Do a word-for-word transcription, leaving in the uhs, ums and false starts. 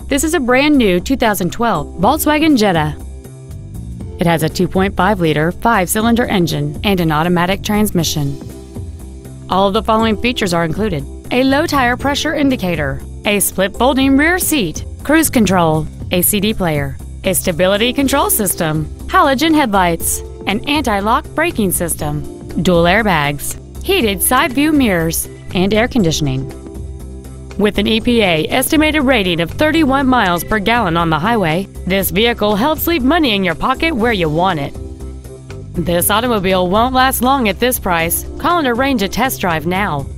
This is a brand new two thousand twelve Volkswagen Jetta. It has a two point five liter five-cylinder engine and an automatic transmission. All of the following features are included: a low tire pressure indicator, a split folding rear seat, cruise control, a C D player, a stability control system, halogen headlights, an anti-lock braking system, dual airbags, heated side view mirrors, and air conditioning. With an E P A estimated rating of thirty-one miles per gallon on the highway, this vehicle helps leave money in your pocket where you want it. This automobile won't last long at this price. Call and arrange a test drive now.